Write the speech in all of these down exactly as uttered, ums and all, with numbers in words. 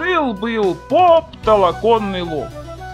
Жил-был поп толоконный лоб.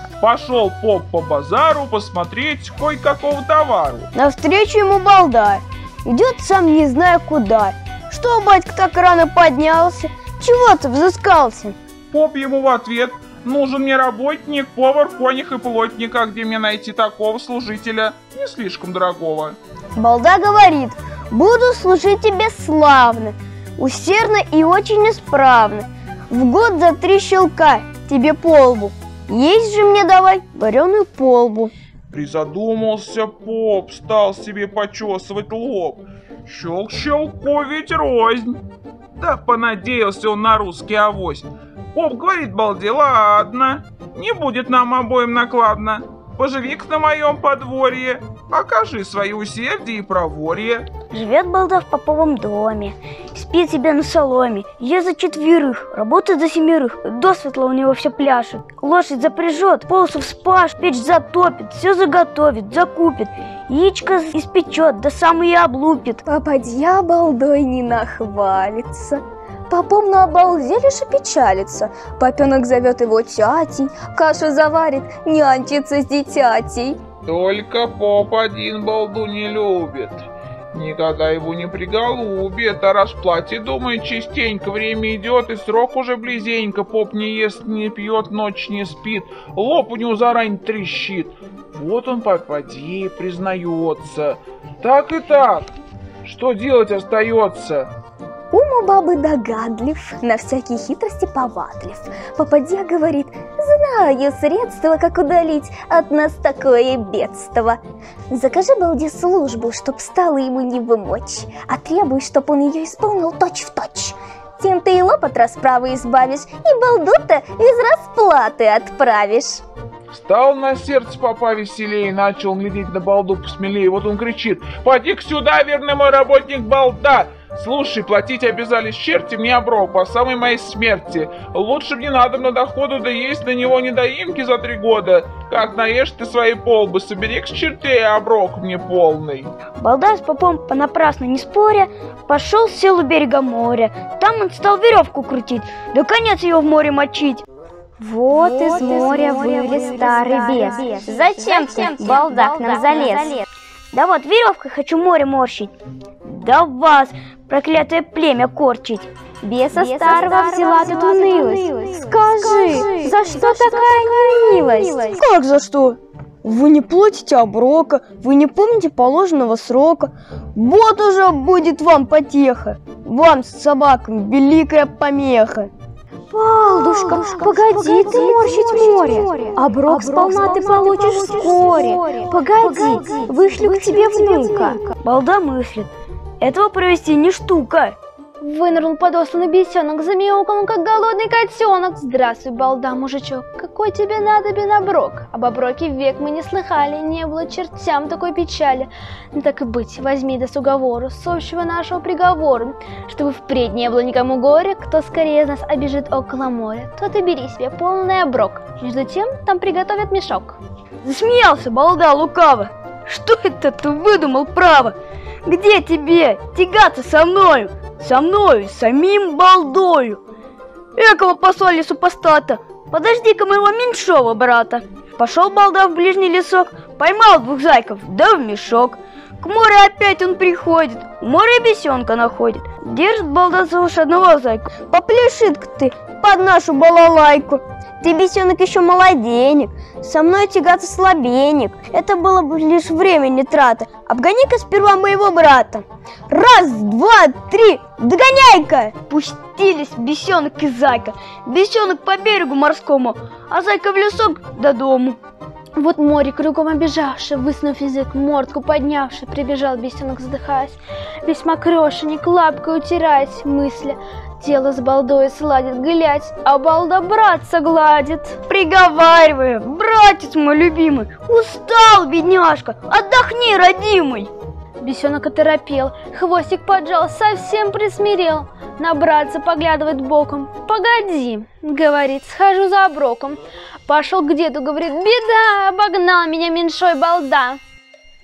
Пошел поп по базару посмотреть кое-какого товару. Навстречу ему балда. Идет сам не зная куда. Что, батька, так рано поднялся? Чего ты взыскался? Поп ему в ответ: нужен мне работник, повар, конюх и плотник, а где мне найти такого служителя, не слишком дорогого? Балда говорит: буду служить тебе славно, усердно и очень исправно. В год за три щелка тебе полбу. Есть же мне давай вареную полбу. Призадумался поп, стал себе почесывать лоб. Щелк щелку ведь рознь. Да понадеялся он на русский авось. Поп говорит балде: ладно, не будет нам обоим накладно. Поживи-ка на моем подворье, окажи свои усердие и проворье. Живет балда в поповом доме, спит себе на соломе, ест за четверых, работает за семерых, досветло у него все пляшет. Лошадь запряжет, полосу вспашет, печь затопит, все заготовит, закупит, яичко испечет, да сам и облупит. Попадья балдой не нахвалится. Попом на обалде лишь и печалится. Попенок зовет его тятей, кашу заварит, нянчится с дитятей. Только поп один балду не любит, никогда его не приголубит, о расплате думает частенько. Время идет, и срок уже близенько. Поп не ест, не пьет, ночь не спит, лоб у него заранее трещит. Вот он попадье признается: так и так, что делать остается? Ум у бабы догадлив, на всякие хитрости повадлив. Попадья говорит: знаю средства, как удалить от нас такое бедство. Закажи балде службу, чтоб стало ему не вымочь, а требуй, чтоб он ее исполнил точь-в-точь. Тем ты и лоб от расправы избавишь, и балду-то без расплаты отправишь. Стал на сердце попа веселее, начал глядеть на балду посмелее. Вот он кричит: поди-ка сюда, верный мой работник балда! Слушай, платить обязались черти мне оброк по самой моей смерти. Лучше мне надо на доходу, да есть на него недоимки за три года. Как наешь ты свои полбы, собери к чертей оброк мне полный. Балда с попом понапрасну не споря пошел в село берега моря. Там он стал веревку крутить, да конец ее в море мочить. Вот, вот из моря вылез старый бес. Зачем ты, балда, к нам залез? Да вот веревкой хочу море морщить, да вас, проклятое племя, корчить. Беса, Беса старого взяла тут унылость. Скажи, за что такая немилость? Как за что? Вы не платите оброка, вы не помните положенного срока. Вот уже будет вам потеха, вам с собаками великая помеха. Балдушка, погоди ты морщить море, оброк сполна ты получишь вскоре. Погоди, вышлю к тебе внука. Балда мыслит: этого провести не штука. Вынырнул подосланный бесенок, замяукал, как голодный котенок. Здравствуй, балда, мужичок, какой тебе надобен оброк? Об оброке век мы не слыхали, не было чертям такой печали. Ну так и быть, возьми да с уговору, с общего нашего приговора, чтобы впредь не было никому горя. Кто скорее из нас обежит около моря, тот и бери себе полный оброк. Между тем там приготовят мешок. Засмеялся балда лукаво: что это ты выдумал право? Где тебе тягаться со мною? Со мною, самим балдою. Экого послали супостата, подожди-ка моего меньшого брата. Пошел балда в ближний лесок, поймал двух зайков, да в мешок. К морю опять он приходит, у моря бесенка находит. Держит балда за уши одного зайку: попляши-ка ты под нашу балалайку. Ты, бесенок, еще молоденек, со мной тягаться слабенек. Это было бы лишь времени трата. Обгони-ка сперва моего брата. Раз, два, три, догоняй-ка! Пустились бесенок и зайка. Бесенок по берегу морскому, а зайка в лесок до дому. Вот море кругом обежавший, высунув язык, мордку поднявший, прибежал бесенок, вздыхаясь, весь мокрешенек, лапкой утираясь, мысля: тело с балдой сладит, глядь, а балда братца гладит. Приговаривая: братец мой любимый, устал, бедняжка, отдохни, родимый. Бесенок оторопел, хвостик поджал, совсем присмирел. На братца поглядывает боком: погоди, говорит, схожу за оброком. Пошел к деду, говорит: беда, обогнал меня меньшой балда.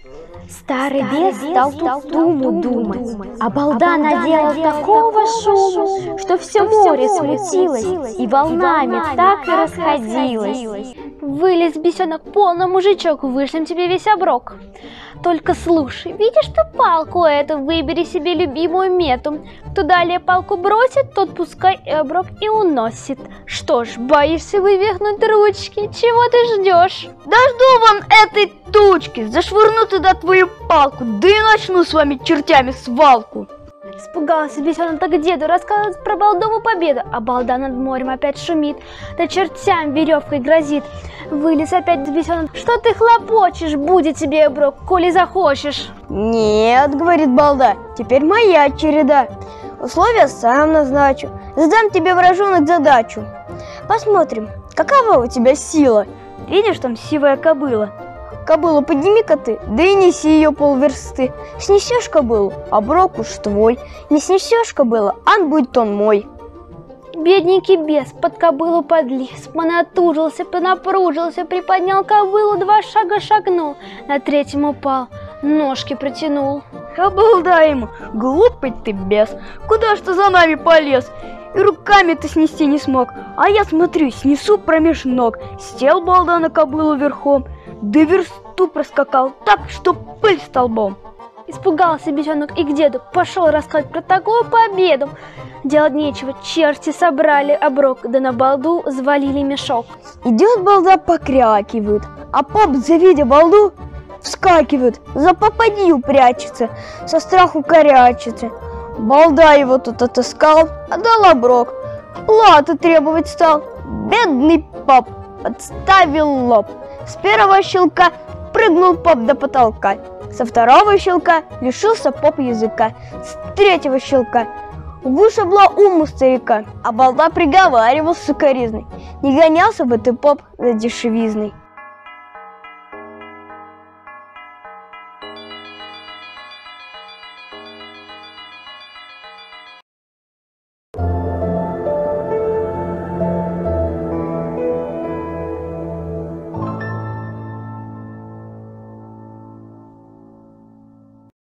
Старый бес стал тут думу думать, а балда наделал такого шума, что все море смутилось и волнами так и расходилось. Вылез бесенок, полный мужичок, вышлем тебе весь оброк. Только слушай, видишь ты палку эту, выбери себе любимую мету. Кто далее палку бросит, тот пускай и оброк и уносит. Что ж, боишься вывихнуть ручки? Чего ты ждешь? Да жду вон этой тучки, зашвырну туда твою палку, да и начну с вами чертями свалку. Испугался бесенок так деду, рассказывает про балдову победу, а балда над морем опять шумит, да чертям веревкой грозит. Вылез опять бесенок, что ты хлопочешь, будет тебе оброк, коли захочешь. Нет, говорит балда, теперь моя череда. Условия сам назначу, задам тебе, вражонок, задачу. Посмотрим, какова у тебя сила. Видишь, там сивая кобыла. Кобылу подними-ка ты, да и неси ее полверсты. Снесешь кобылу, оброк уж твой. Не снесешь кобылу, ан будет он мой. Бедненький бес под кобылу подлез, понатужился, понапружился, приподнял кобылу, два шага шагнул, на третьем упал, ножки протянул. Обалда ему, глупый ты бес, куда ж ты за нами полез? И руками ты снести не смог, а я, смотрю, снесу промеж ног. Сел балда на кобылу верхом, да версту проскакал так, что пыль столбом. Испугался бесенок и к деду пошел рассказать про такую победу. Делать нечего, черти собрали оброк, да на балду завалили мешок. Идет балда, покрякивает, а поп, завидя балду, вскакивает, за попадью прячется, со страху корячится. Балда его тут отыскал, отдал оброк, платы требовать стал. Бедный поп подставил лоб. С первого щелка прыгнул поп до потолка, со второго щелка лишился поп языка, с третьего щелка вышибло ум у старика, а балда приговаривал сукоризный: не гонялся бы ты, поп, за дешевизной.